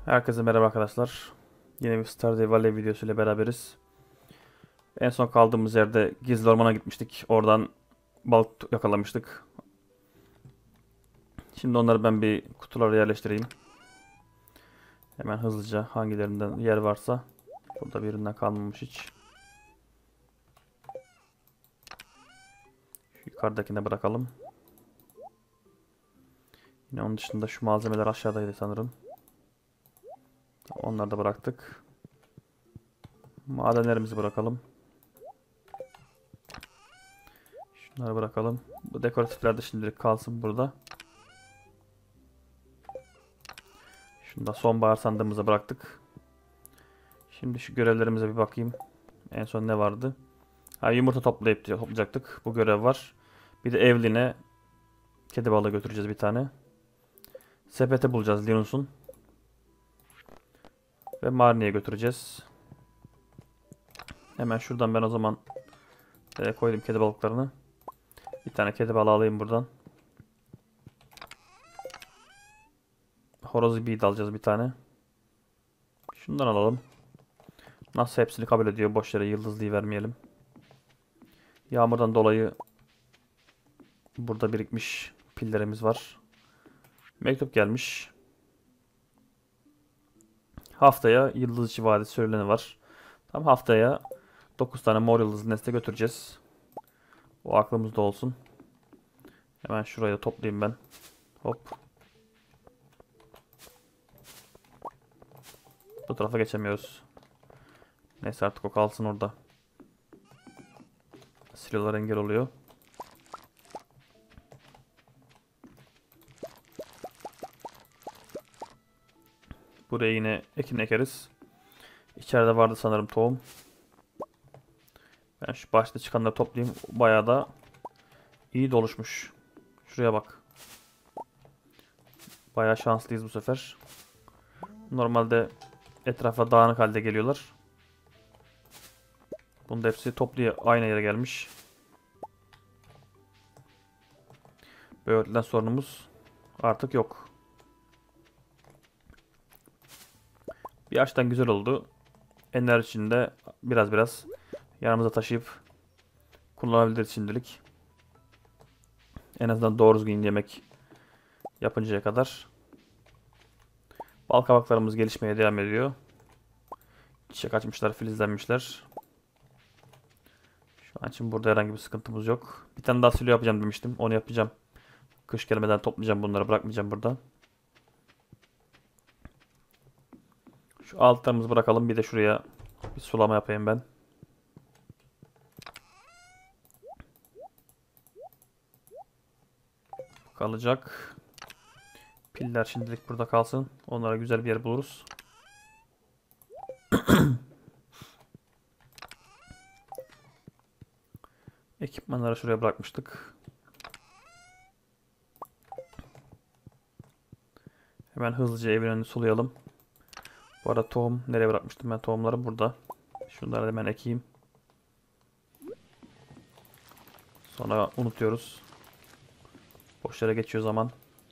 Herkese merhaba arkadaşlar. Yine bir Stardew Valley videosu ile beraberiz. En son kaldığımız yerde gizli ormana gitmiştik. Oradan balık yakalamıştık. Şimdi onları ben bir kutulara yerleştireyim. Hemen hızlıca hangilerinden yer varsa. Burada birinden kalmamış hiç. Şu yukarıdakine bırakalım. Yine onun dışında şu malzemeler aşağıdaydı sanırım. Onları da bıraktık. Madenlerimizi bırakalım. Şunları bırakalım. Bu dekoratifler de şimdilik kalsın burada. Şunu da sonbahar sandığımıza bıraktık. Şimdi şu görevlerimize bir bakayım. En son ne vardı? Ha, yumurta toplayacaktık. Bu görev var. Bir de Evlin'e kedi balığı götüreceğiz bir tane. Sepete bulacağız Linus'un. Ve Marnie'ye götüreceğiz. Hemen şuradan ben o zaman koydum kedi balıklarını. Bir tane kedi balığı alayım buradan. Horoz ibiği de alacağız bir tane. Şundan alalım. Nasıl hepsini kabul ediyor. Boş yere yıldızlıyı vermeyelim. Yağmurdan dolayı burada birikmiş pillerimiz var. Mektup gelmiş. Haftaya Yıldızçı Vadisi sürüleni var. Tam haftaya 9 tane mor yıldızlı nesne götüreceğiz. O aklımızda olsun. Hemen şurayı da toplayayım ben. Hop. Bu tarafa geçemiyoruz. Neyse artık o kalsın orada. Silolar engel oluyor. Buraya yine ekin ekeriz. İçeride vardı sanırım tohum. Ben şu başta çıkanları toplayayım. Bayağı da iyi doluşmuş. Şuraya bak. Bayağı şanslıyız bu sefer. Normalde etrafa dağınık halde geliyorlar. Bunda hepsi toplu aynı yere gelmiş. Böyleden sorunumuz artık yok. Bir açıdan güzel oldu. Enerjisini de biraz yanımıza taşıyıp kullanabiliriz şimdilik. En azından doğru düzgün yemek yapıncaya kadar. Bal kabaklarımız gelişmeye devam ediyor. Çiçek açmışlar, filizlenmişler. Şu an için burada herhangi bir sıkıntımız yok. Bir tane daha silo yapacağım demiştim. Onu yapacağım. Kış gelmeden toplayacağım bunları. Bırakmayacağım burada. Şu altlarımızı bırakalım. Bir de şuraya bir sulama yapayım ben. Kalacak. Piller şimdilik burada kalsın. Onlara güzel bir yer buluruz. Ekipmanları şuraya bırakmıştık. Hemen hızlıca evin önünü sulayalım. Bu arada tohum nereye bırakmıştım ben tohumları? Burada. Şunları hemen ekeyim. Sonra unutuyoruz. Boş yere geçiyor zaman.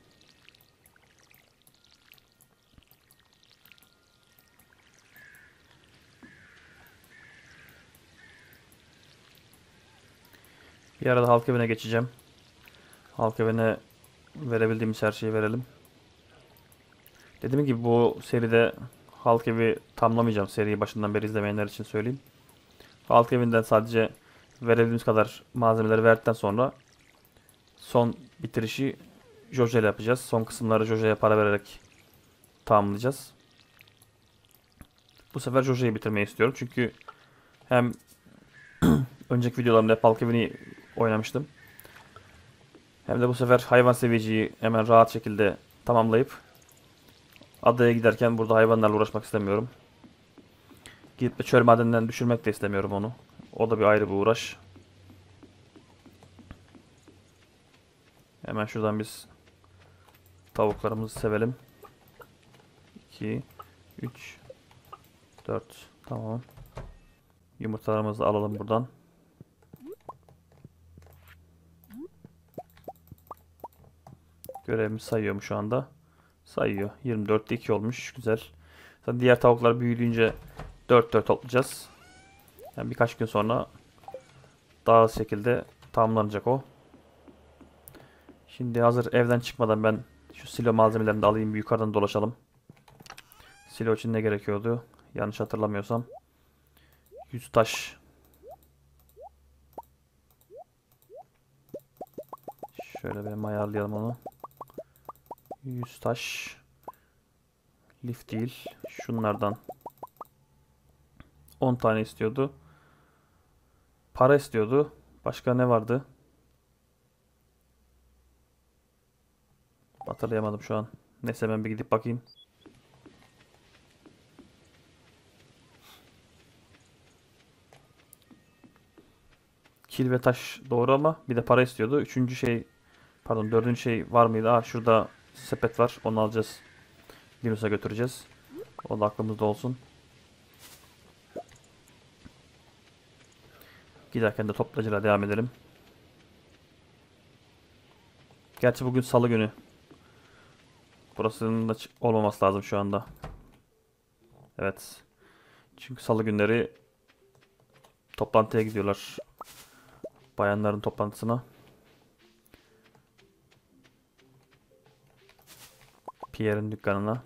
Bir arada halk evine geçeceğim. Halk evine verebildiğimiz her şeyi verelim. Dediğim gibi bu seride halk evi tamamlamayacağım. Seriyi başından beri izlemeyenler için söyleyeyim. Halk evinden sadece verebildiğimiz kadar malzemeleri verdikten sonra son bitirişi Jojo ile yapacağız. Son kısımları Jojo'ya para vererek tamamlayacağız. Bu sefer Jojo'yu bitirmeyi istiyorum. Çünkü hem önceki videolarımda hep halk evini oynamıştım. Hem de bu sefer hayvan seviciyi hemen rahat şekilde tamamlayıp adaya giderken burada hayvanlarla uğraşmak istemiyorum. Gidip de çöl madeninden düşürmek de istemiyorum onu. O da bir ayrı bir uğraş. Hemen şuradan biz tavuklarımızı sevelim. 2, 3, 4. Tamam. Yumurtalarımızı alalım buradan. Görevimiz sayıyor mu şu anda? Sayıyor. 24'te 2 olmuş. Güzel. Zaten diğer tavuklar büyüdüğünce 4 toplayacağız. Yani birkaç gün sonra daha hızlı şekilde tamamlanacak o. Şimdi hazır evden çıkmadan ben şu silo malzemelerini de alayım, bir yukarıdan dolaşalım. Silo için ne gerekiyordu? Yanlış hatırlamıyorsam 100 taş. Şöyle bir ayarlayalım onu. 100 taş. Lif değil. Şunlardan 10 tane istiyordu. Para istiyordu. Başka ne vardı? Hatırlayamadım şu an. Neyse ben bir gidip bakayım. Kil ve taş doğru ama bir de para istiyordu. Üçüncü şey, pardon, dördüncü şey var mıydı? Aa, şurada sepet var. Onu alacağız. Linus'a götüreceğiz. O da aklımızda olsun. Giderken de toplacıla devam edelim. Gerçi bugün salı günü. Burasının da olmaması lazım şu anda. Evet. Çünkü salı günleri toplantıya gidiyorlar. Bayanların toplantısına. Pierre'in dükkanına.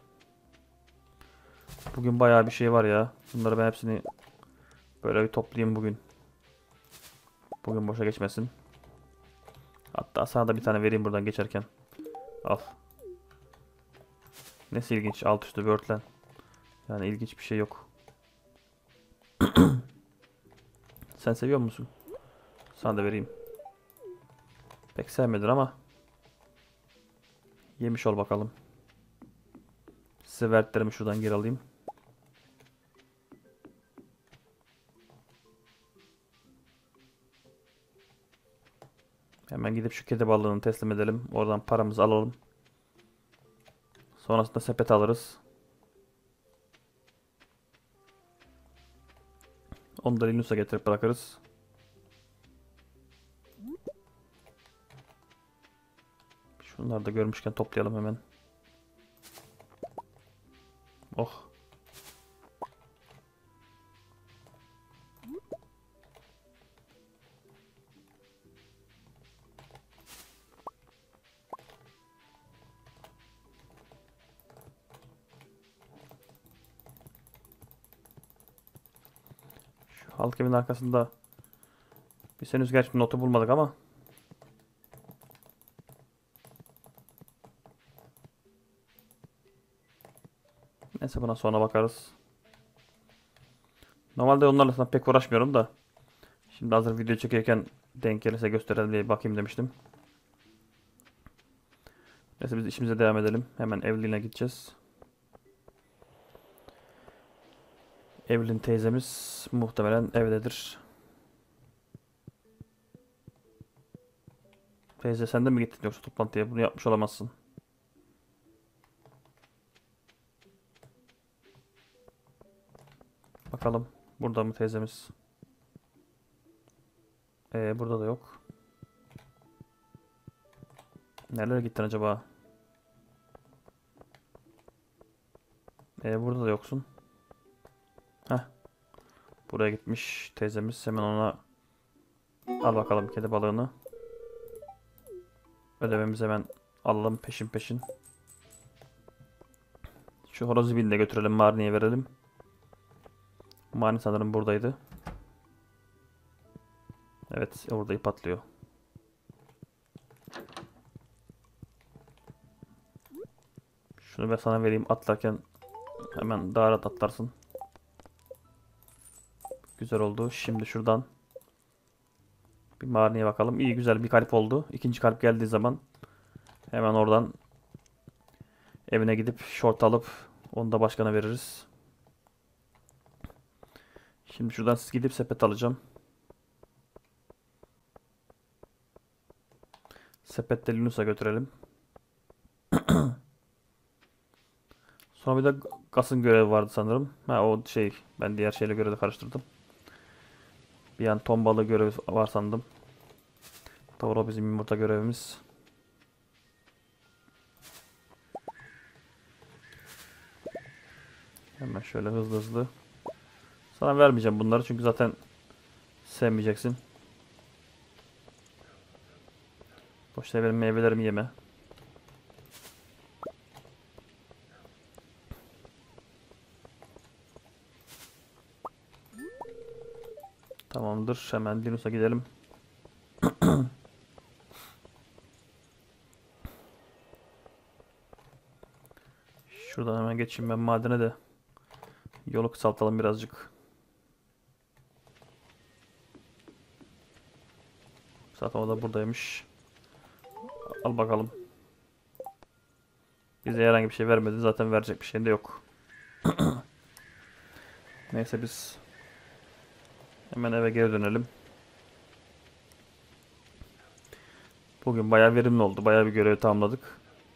Bugün bayağı bir şey var ya. Bunları ben hepsini böyle bir toplayayım bugün. Bugün boşa geçmesin. Hatta sana da bir tane vereyim buradan geçerken. Al. Nesi ilginç? Alt üstü Word'len. Yani ilginç bir şey yok. Sen seviyor musun? Sana da vereyim. Pek sevmedin ama yemiş ol bakalım. Size verdiklerimi şuradan geri alayım. Hemen gidip şu kedi balığını teslim edelim. Oradan paramızı alalım. Sonrasında sepet alırız. Onu da Linus'a getirip bırakırız. Şunları da görmüşken toplayalım hemen. Oh. Şu halk evinin arkasında biz henüz gerçi notu bulmadık ama neyse, buna sonra bakarız. Normalde onlarla aslında pek uğraşmıyorum da şimdi hazır video çekerken denk gelirse gösterelim diye bakayım demiştim. Neyse biz işimize devam edelim. Hemen Evelyn'e gideceğiz. Evelyn teyzemiz muhtemelen evdedir. Teyze sen de mi gittin yoksa toplantıya? Bunu yapmış olamazsın. Bakalım. Burada mı teyzemiz? Burada da yok. Nerelere gittin acaba? Burada da yoksun. Heh. Buraya gitmiş teyzemiz. Hemen ona al bakalım kedi balığını. Ödememizi hemen alalım peşin peşin. Şu horozu de götürelim, Marnie'ye verelim. Marnie sanırım buradaydı. Evet, orada ip atlıyor. Şunu ben sana vereyim, atlarken hemen daha rahat atlarsın. Güzel oldu. Şimdi şuradan bir Marnie'ye bakalım. İyi, güzel bir kalp oldu. İkinci kalp geldiği zaman hemen oradan evine gidip şort alıp onu da başkana veririz. Şimdi şuradan siz gidip sepet alacağım. Sepette Linus'a götürelim. Sonra bir de Gas'ın görevi vardı sanırım. Ha, o şey, ben diğer şeyle görevi karıştırdım. Bir an ton balığı görevi var sandım. Doğru, bizim yumurta görevimiz. Hemen şöyle hızlı hızlı. Sana vermeyeceğim bunları çünkü zaten sevmeyeceksin. Boşuna benim meyvelerimi yeme. Tamamdır. Hemen Linus'a gidelim. Şuradan hemen geçeyim ben madene de. Yolu kısaltalım birazcık. Zaten o da buradaymış. Al bakalım. Bize herhangi bir şey vermedi. Zaten verecek bir şey de yok. Neyse biz hemen eve geri dönelim. Bugün bayağı verimli oldu. Bayağı bir görev tamamladık.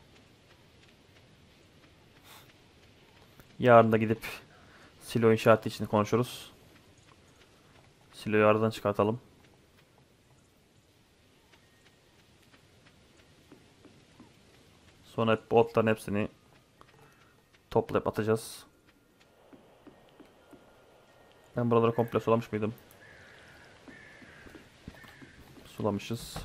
Yarın da gidip silo inşaatı için konuşuruz. Siloyu aradan çıkartalım. Sonra hep bu otların hepsini toplayıp atacağız. Ben buraları komple sulamış mıydım? Sulamışız.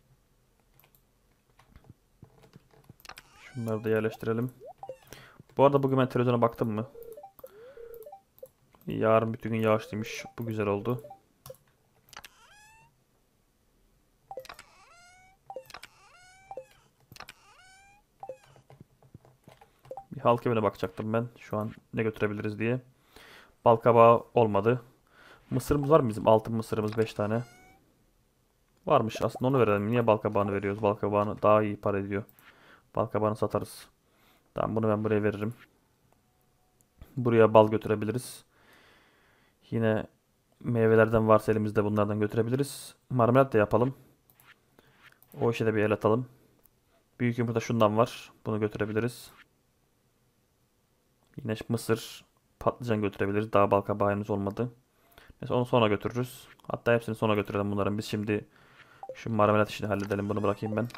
Şunları da yerleştirelim. Bu arada bugün ben televizyona baktım mı? Yarın bütün gün yağışlıymış. Bu güzel oldu. Bir halk evine bakacaktım ben. Şu an ne götürebiliriz diye. Balkabağı olmadı. Mısırımız var mı bizim? Altın mısırımız 5 tane. Varmış. Aslında onu verelim. Niye balkabağını veriyoruz? Balkabağını daha iyi para ediyor. Balkabağını satarız. Tamam bunu ben buraya veririm. Buraya bal götürebiliriz. Yine meyvelerden varsa elimizde bunlardan götürebiliriz. Marmelat da yapalım. O işe de bir el atalım. Büyük yumurta şundan var. Bunu götürebiliriz. Yine mısır, patlıcan götürebiliriz. Daha bal kabağı henüz olmadı. Mesela onu sonra götürürüz. Hatta hepsini sonra götürelim bunların. Biz şimdi şu marmelat işini halledelim. Bunu bırakayım ben.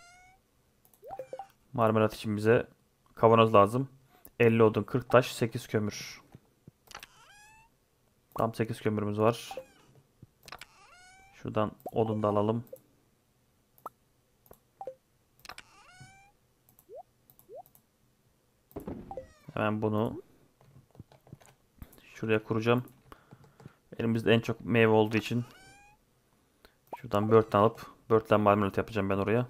Marmelat için bize kavanoz lazım. 50 odun, 40 taş, 8 kömür. Tam 8 kömürümüz var. Şuradan odun da alalım. Hemen bunu şuraya kuracağım. Elimizde en çok meyve olduğu için şuradan börtlen alıp börtlen marmelat yapacağım ben oraya.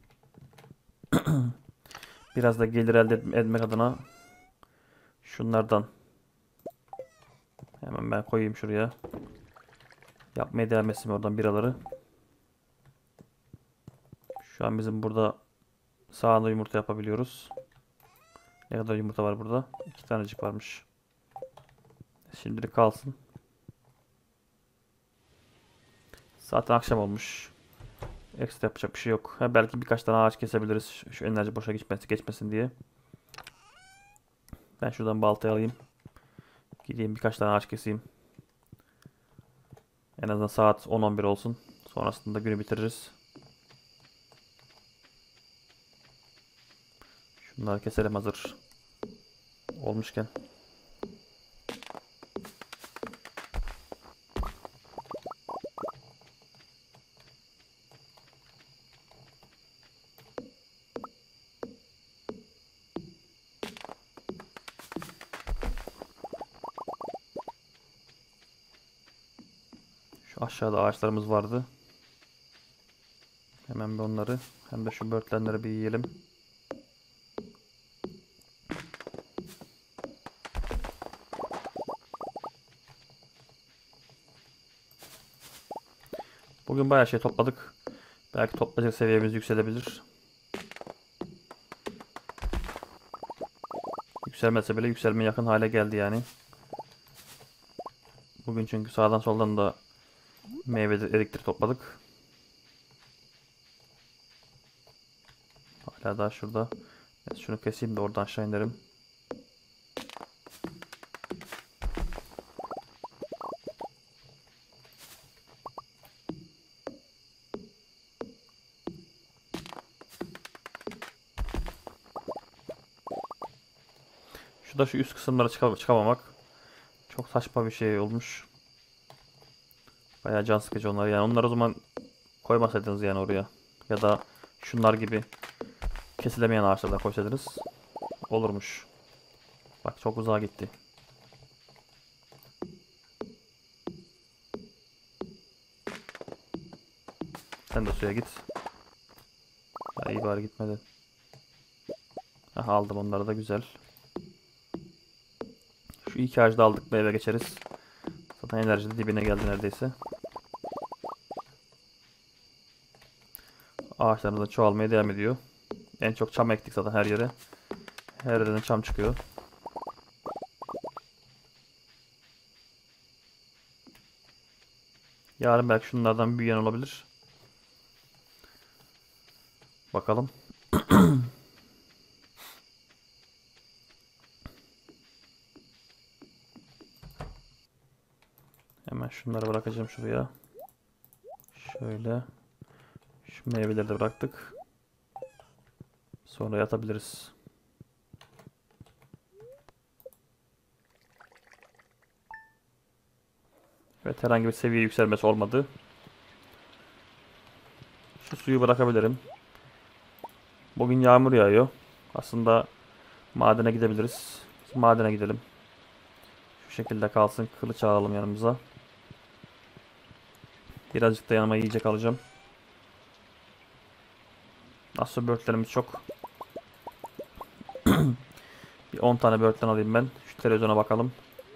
Biraz da gelir elde etmek adına şunlardan hemen ben koyayım şuraya. Yapmaya devam etsin oradan biraları. Şu an bizim burada sağında yumurta yapabiliyoruz. Ne kadar yumurta var burada? 2 tanecik varmış. Şimdilik kalsın. Zaten akşam olmuş. Ekstra yapacak bir şey yok. Ha, belki birkaç tane ağaç kesebiliriz. Şu enerji boşa geçmesin diye. Ben şuradan baltayı alayım. Gideyim birkaç tane ağaç keseyim. En azından saat 10-11 olsun. Sonrasında günü bitiririz. Şunları keselim hazır olmuşken. Şu aşağıda ağaçlarımız vardı. Hemen bir onları hem de şu börtlenleri bir yiyelim. Bugün bayağı şey topladık. Belki toplayacak seviyemiz yükselebilir. Yükselmese bile yükselmeye yakın hale geldi yani. Bugün çünkü sağdan soldan da meyve erikleri topladık. Hala daha şurada. Evet, şunu keseyim de oradan aşağı inerim. Şu üst kısımlara çıkamamak. Çok saçma bir şey olmuş. Bayağı can sıkıcı onlar. Yani onları o zaman koymasaydınız yani oraya. Ya da şunlar gibi kesilemeyen ağaçlardan koysaydınız olurmuş. Bak çok uzağa gitti. Sen de suya git. Ya iyi bari gitmedi. Aha, aldım onları da, güzel. Şu iki ağacı da aldık mı eve geçeriz. Zaten enerji de dibine geldi neredeyse. Ağaçlarımız da çoğalmaya devam ediyor. En çok çam ektik zaten her yere. Her yerden çam çıkıyor. Yarın belki şunlardan büyüyen olabilir. Bakalım. Hemen şunları bırakacağım şuraya. Şöyle. Şu meyveleri de bıraktık. Sonra yatabiliriz. Evet, herhangi bir seviye yükselmesi olmadı. Şu suyu bırakabilirim. Bugün yağmur yağıyor. Aslında madene gidebiliriz. Madene gidelim. Şu şekilde kalsın. Kılıç alalım yanımıza. Birazcık da yanıma yiyecek alacağım. Nasıl börtlerimiz çok. Bir 10 tane börtten alayım ben. Şu televizyona bakalım.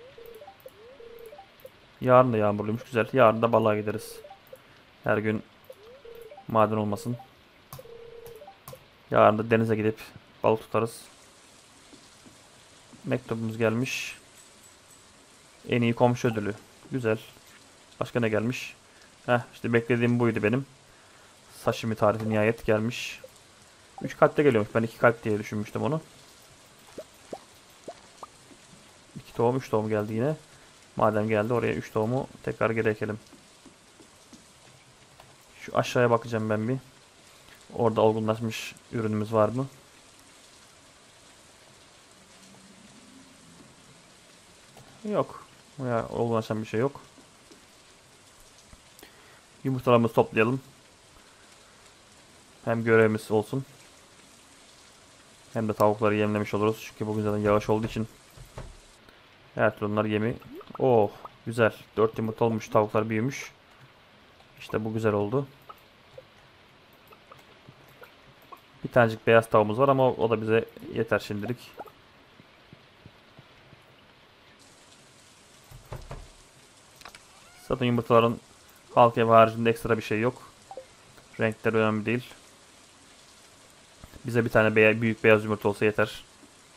Yarın da yağmurluymuş. Güzel. Yarın da balığa gideriz. Her gün maden olmasın. Yarın da denize gidip balık tutarız. Mektubumuz gelmiş. En iyi komşu ödülü. Güzel. Başka ne gelmiş? Heh, işte beklediğim buydu benim. Sashimi tarifi nihayet gelmiş. 3 kalpte geliyormuş. Ben 2 kalp diye düşünmüştüm onu. 2 tohum, 3 tohum geldi yine. Madem geldi, oraya 3 tohumu tekrar geri ekelim. Şu aşağıya bakacağım ben bir. Orada olgunlaşmış ürünümüz var mı? Yok. Ya, olgunlaşan bir şey yok. Yumurtalarımızı toplayalım. Hem görevimiz olsun. Hem de tavukları yemlemiş oluruz. Çünkü bugün zaten yağış olduğu için her türlü onlar yemi. Oh, güzel. 4 yumurta olmuş. Tavuklar büyümüş. İşte bu güzel oldu. Bir tanecik beyaz tavuğumuz var ama o da bize yeter şimdilik. Zaten yumurtaların halk evi haricinde ekstra bir şey yok. Renkleri önemli değil. Bize bir tane büyük beyaz yumurta olsa yeter.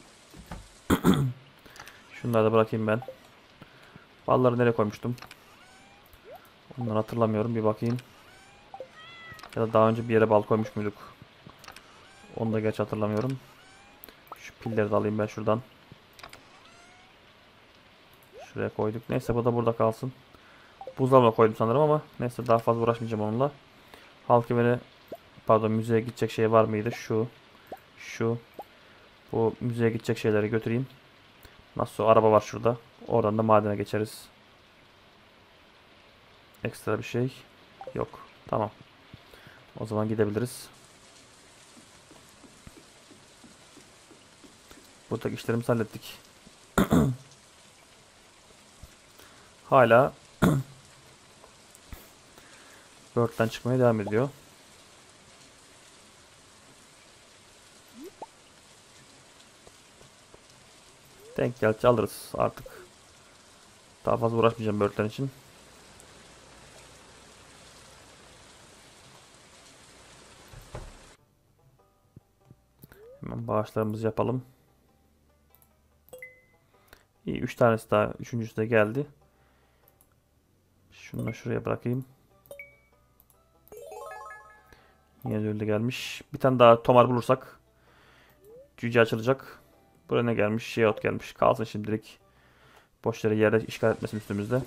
Şunları da bırakayım ben. Balları nereye koymuştum? Onları hatırlamıyorum. Bir bakayım. Ya da daha önce bir yere bal koymuş muyduk? Onu da geç hatırlamıyorum. Şu pilleri de alayım ben şuradan. Şuraya koyduk. Neyse, bu da burada kalsın. Buzdolabına koydum sanırım ama neyse, daha fazla uğraşmayacağım onunla. Halk evine, pardon, müzeye gidecek şey var mıydı? Şu. Bu müzeye gidecek şeyleri götüreyim. Nasıl, araba var şurada. Oradan da madene geçeriz. Ekstra bir şey yok. Tamam. O zaman gidebiliriz. Buradaki işlerimizi hallettik. Hala Bird'den çıkmaya devam ediyor. Denk geldikçe alırız artık. Daha fazla uğraşmayacağım Bird'den için. Hemen bağışlarımızı yapalım. İyi, 3 tanesi daha. Üçüncüsü de geldi. Şunu da şuraya bırakayım. Yine de öyle gelmiş. Bir tane daha tomar bulursak cüce açılacak. Buraya ne gelmiş? Şeyot gelmiş. Kalsın şimdilik. Boş yere işgal etmesin üstümüzde.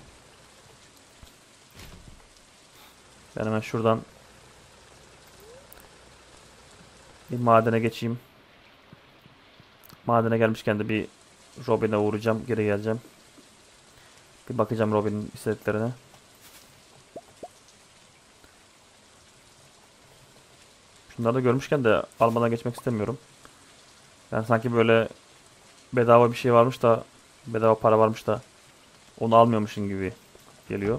Ben hemen şuradan bir madene geçeyim. Madene gelmişken de bir Robin'e uğrayacağım. Geri geleceğim. Bir bakacağım Robin'in istediklerine. Şunları da görmüşken de almadan geçmek istemiyorum. Yani sanki böyle bedava bir şey varmış da, bedava para varmış da onu almıyormuşsun gibi geliyor.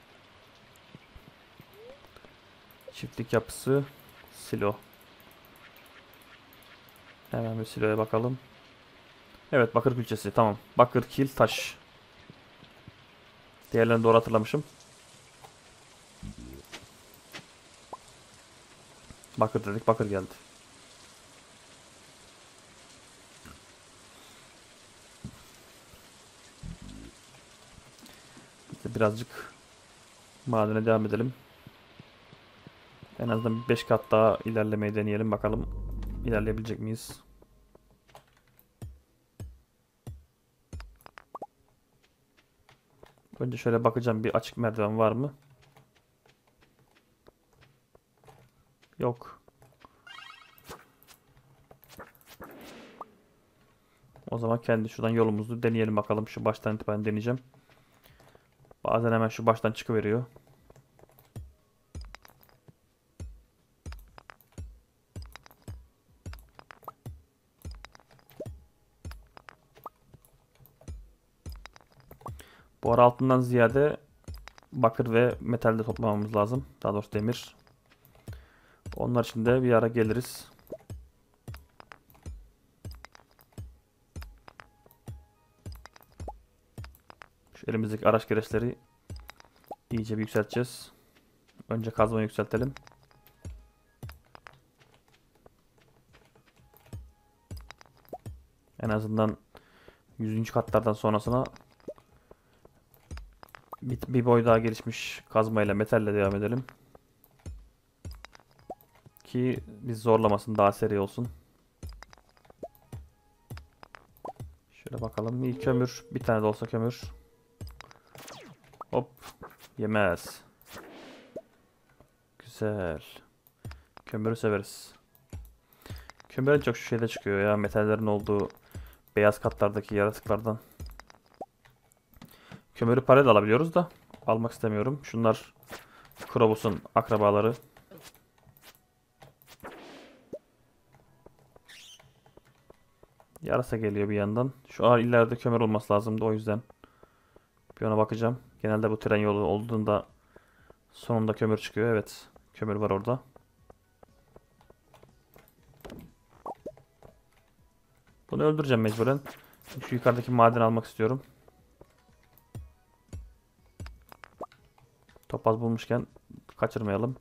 Çiftlik yapısı, silo. Hemen bir siloya bakalım. Evet, bakır külçesi, tamam. Bakır, kil, taş. Diğerlerini doğru hatırlamışım. Bakır dedik, bakır geldi. Birazcık madene devam edelim. En azından 5 kat daha ilerlemeyi deneyelim. Bakalım ilerleyebilecek miyiz? Önce şöyle bakacağım, bir açık merdiven var mı? Yok. O zaman kendi şuradan yolumuzu deneyelim bakalım. Şu baştan itibaren deneyeceğim. Bazen hemen şu baştan çıkıveriyor. Bu ara altından ziyade bakır ve metal de toplamamız lazım. Daha doğrusu demir. Onlar için de bir ara geliriz. Şu elimizdeki araç gereçleri iyice bir yükselteceğiz. Önce kazmayı yükseltelim. En azından 100. katlardan sonrasına bir boy daha gelişmiş kazmayla, metalle devam edelim. Ki biz zorlamasın, daha seri olsun. Şöyle bakalım. İyi kömür. Bir tane de olsa kömür. Hop. Yemez. Güzel. Kömürü severiz. Kömür en çok şu şeyde çıkıyor ya. Metallerin olduğu beyaz katlardaki yaratıklardan. Kömürü parayla alabiliyoruz da almak istemiyorum. Şunlar Krobus'un akrabaları. Yarasa geliyor bir yandan. Şu an ileride kömür olması lazımdı, o yüzden bir ona bakacağım. Genelde bu tren yolu olduğunda sonunda kömür çıkıyor. Evet, kömür var orada. Bunu öldüreceğim mecburen. Şu yukarıdaki madeni almak istiyorum. Topaz bulmuşken kaçırmayalım.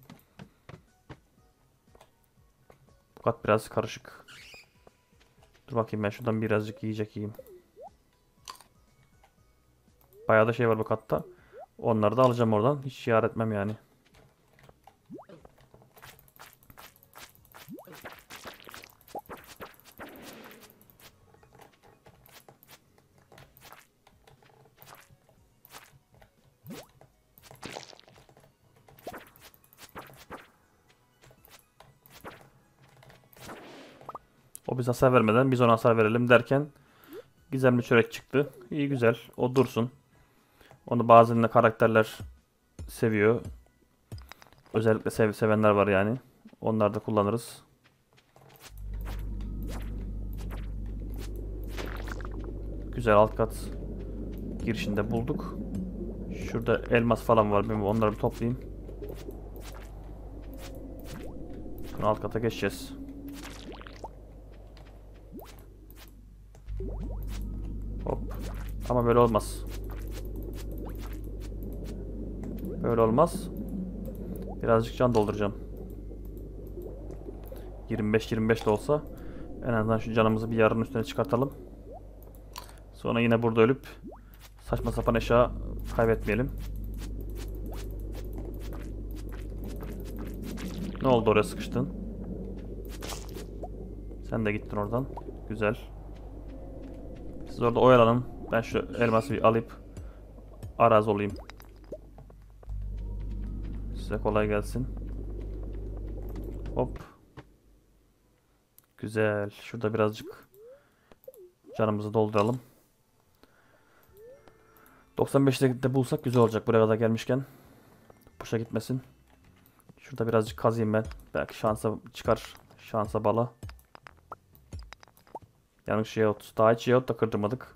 Bu kat biraz karışık. Dur bakayım, ben şuradan birazcık yiyecek yiyeyim. Bayağı da şey var bu katta. Onları da alacağım oradan. Hiç yar etmem yani. O biz hasar vermeden biz ona hasar verelim derken gizemli çörek çıktı. İyi, güzel. O dursun. Onu bazı karakterler seviyor. Özellikle sevenler var yani. Onları da kullanırız. Güzel, alt kat girişinde bulduk. Şurada elmas falan var. Ben onları bir toplayayım. Sonra alt kata geçeceğiz. Hop. Ama böyle olmaz. Böyle olmaz. Birazcık can dolduracağım. 25-25 de olsa en azından şu canımızı bir yarının üstüne çıkartalım. Sonra yine burada ölüp saçma sapan eşya kaybetmeyelim. Ne oldu, oraya sıkıştın? Sen de gittin oradan. Güzel. Siz orada oyalanın. Ben şu elması bir alıp arazi olayım. Size kolay gelsin. Hop. Güzel. Şurada birazcık canımızı dolduralım. 95'te de bulsak güzel olacak buraya kadar gelmişken. Boşa gitmesin. Şurada birazcık kazayım ben. Belki şansa çıkar. Şansa bala. Yanlış jeot. Daha hiç jeot da kırdırmadık.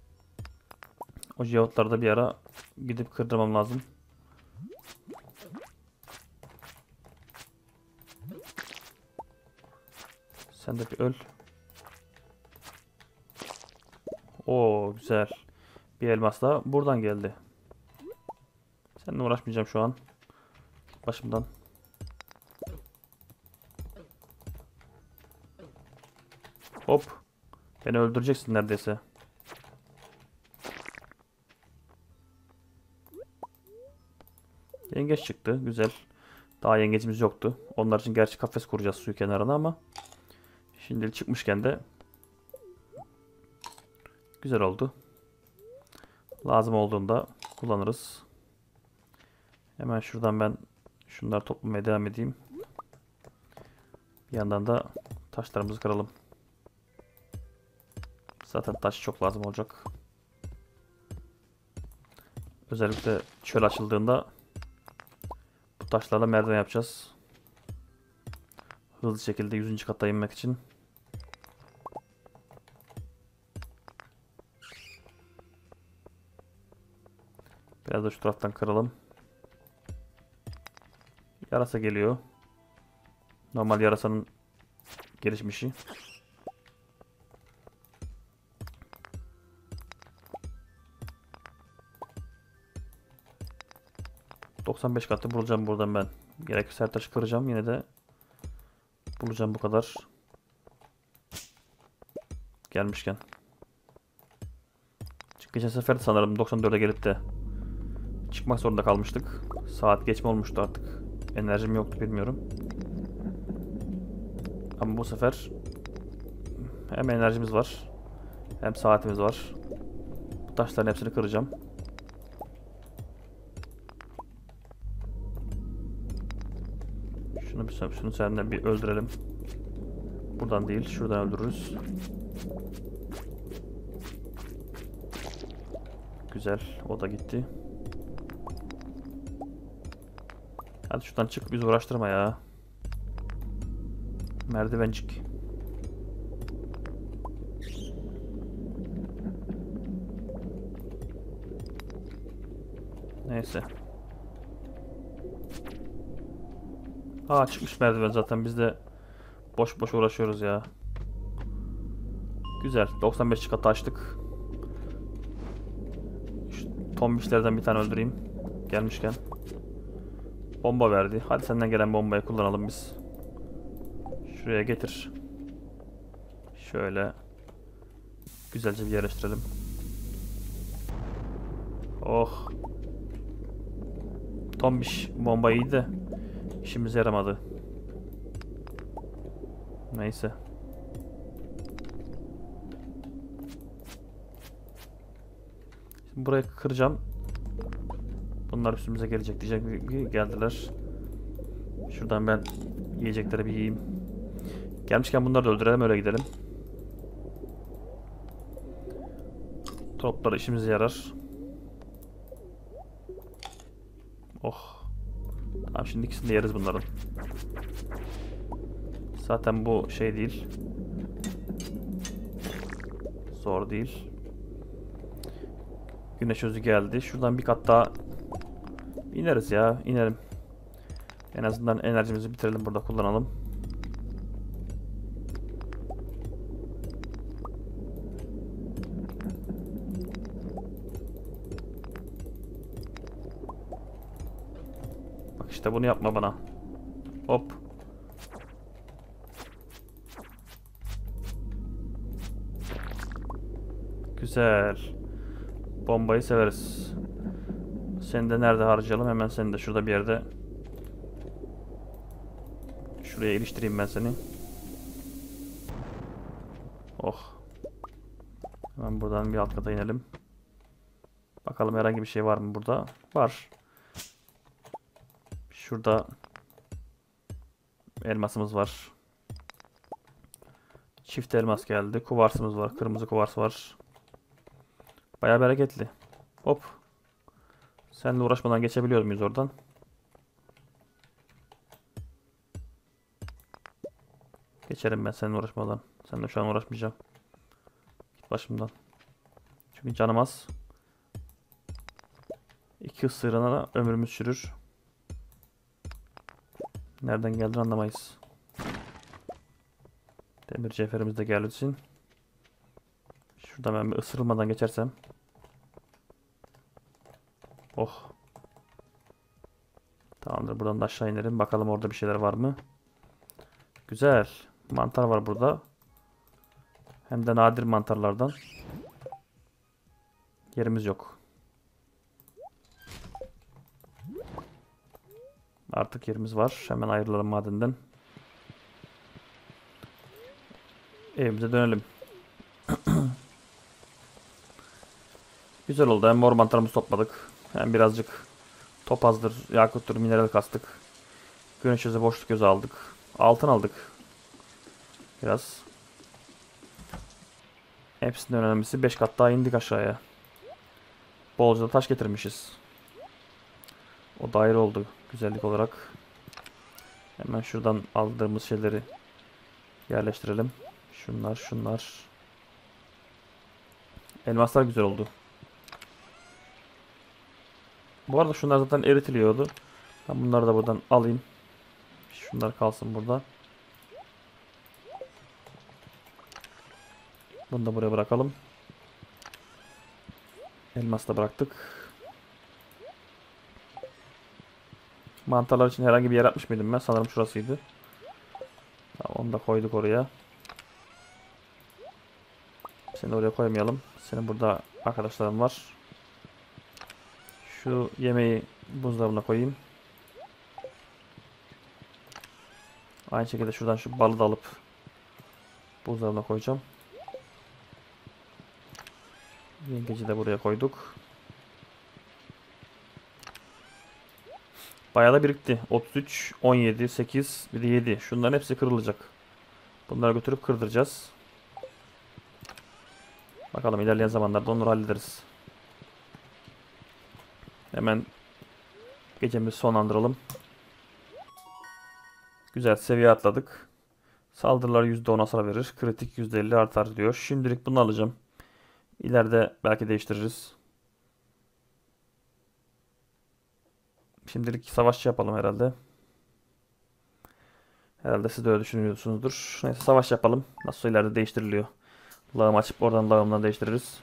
O jeotları da bir ara gidip kırdırmam lazım. Sen de bir öl. Oo güzel. Bir elmas da buradan geldi. Seninle uğraşmayacağım şu an. Başımdan. Hop. Beni öldüreceksin neredeyse. Yengeç çıktı. Güzel. Daha yengecimiz yoktu. Onlar için gerçi kafes kuracağız suyu kenarına ama şimdi çıkmışken de güzel oldu. Lazım olduğunda kullanırız. Hemen şuradan ben şunları toplamaya devam edeyim. Bir yandan da taşlarımızı kıralım. Zaten taş çok lazım olacak. Özellikle çöl açıldığında bu taşlarla merdiven yapacağız. Hızlı şekilde 100. kata inmek için. Biraz da şu taraftan kıralım. Yarasa geliyor. Normal yarasanın gelişmişi. ...95 katı bulacağım buradan ben. Gerekirse her taşı kıracağım. Yine de bulacağım bu kadar. Gelmişken. Çünkü geçen sefer sanırım 94'e gelip de çıkmak zorunda kalmıştık. Saat geçme olmuştu artık. Enerjim yoktu bilmiyorum. Ama bu sefer hem enerjimiz var hem saatimiz var. Bu taşların hepsini kıracağım. Şunu senden bir öldürelim. Buradan değil, şuradan öldürürüz. Güzel, o da gitti. Hadi şuradan çık, bizi uğraştırma ya. Merdivencik. Neyse. Aa çıkmış merdiven zaten, biz de boş boş uğraşıyoruz ya. Güzel, 95 katı açtık. Şu tombişlerden bir tane öldüreyim. Gelmişken. Bomba verdi. Hadi senden gelen bombayı kullanalım biz. Şuraya getir. Şöyle güzelce bir yerleştirelim. Oh. Tombiş bomba iyiydi de işimize yaramadı. Neyse. Şimdi burayı kıracağım. Bunlar üstümüze gelecek diyecek. Geldiler. Şuradan ben yiyecekleri bir yiyeyim. Gelmişken bunları da öldürelim, öyle gidelim. Toplar işimize yarar. Oh. Tamam, şimdi ikisini de yeriz bunların. Zaten bu şey değil. Zor değil. Güneş özü geldi. Şuradan bir kat daha ineriz ya. İnelim. En azından enerjimizi bitirelim, burada kullanalım. Bak işte bunu yapma bana. Hop. Güzel. Bombayı severiz. Seni de nerede harcayalım? Hemen seni de şurada bir yerde. Şuraya iliştireyim ben seni. Oh. Hemen buradan bir alt kata inelim. Bakalım herhangi bir şey var mı burada? Var. Şurada elmasımız var. Çift elmas geldi. Kuvarsımız var. Kırmızı kuvars var. Bayağı bereketli. Hop. Seninle uğraşmadan geçebiliyor muyuz oradan? Geçerim ben seninle uğraşmadan. Seninle şu an uğraşmayacağım. Git başımdan. Çünkü canım az. 2 ısırığına ömrümüz sürür. Nereden geldi anlamayız. Demir cevherimiz de geldiği için. Şuradan ben bir ısırılmadan geçersem. Oh. Tamamdır, buradan da aşağı inelim. Bakalım orada bir şeyler var mı? Güzel. Mantar var burada. Hem de nadir mantarlardan. Yerimiz yok. Artık yerimiz var. Hemen ayrılalım madenden. Evimize dönelim. Güzel oldu. Hem mor mantarımızı topladık. Hem birazcık topazdır, yakuttur, mineral kastık. Güneş gözü, boşluk gözü aldık. Altın aldık. Biraz. Hepsinden önemlisi 5 kat daha indik aşağıya. Bolca da taş getirmişiz. O da ayrı oldu güzellik olarak. Hemen şuradan aldığımız şeyleri yerleştirelim. Şunlar, şunlar. Elmaslar güzel oldu. Bu arada şunlar zaten eritiliyordu. Ben bunları da buradan alayım. Şunlar kalsın burada. Bunu da buraya bırakalım. Elmas da bıraktık. Mantarlar için herhangi bir yer yapmış mıydım ben? Sanırım şurasıydı. Tamam, onu da koyduk oraya. Seni oraya koymayalım. Senin burada arkadaşlarım var. Şu yemeği buzdolabına koyayım. Aynı şekilde şuradan şu balı da alıp buzdolabına koyacağım. Yengeci de buraya koyduk. Bayağı da birikti. 33, 17, 8, bir de 7. Şunların hepsi kırılacak. Bunları götürüp kırdıracağız. Bakalım ilerleyen zamanlarda onları hallederiz. Hemen gecemizi sonlandıralım. Güzel, seviye atladık. Saldırılar %10 hasar verir. Kritik %50 artar diyor. Şimdilik bunu alacağım. İleride belki değiştiririz. Şimdilik savaşçı yapalım herhalde. Herhalde siz de öyle düşünüyorsunuzdur. Neyse, savaş yapalım. Nasıl ileride değiştiriliyor. Lağım açıp oradan lağımdan değiştiririz.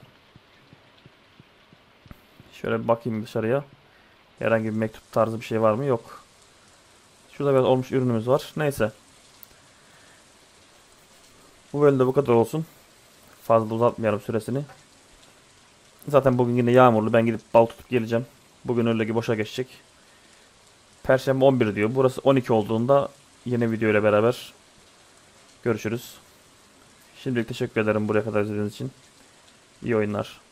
Şöyle bir bakayım dışarıya. Herhangi bir mektup tarzı bir şey var mı? Yok. Şurada biraz olmuş ürünümüz var. Neyse. Bu bölümde bu kadar olsun. Fazla uzatmayalım süresini. Zaten bugün yine yağmurlu. Ben gidip bal tutup geleceğim. Bugün öyle ki boşa geçecek. Perşembe 11 diyor. Burası 12 olduğunda yeni video ile beraber görüşürüz. Şimdilik teşekkür ederim buraya kadar izlediğiniz için. İyi oyunlar.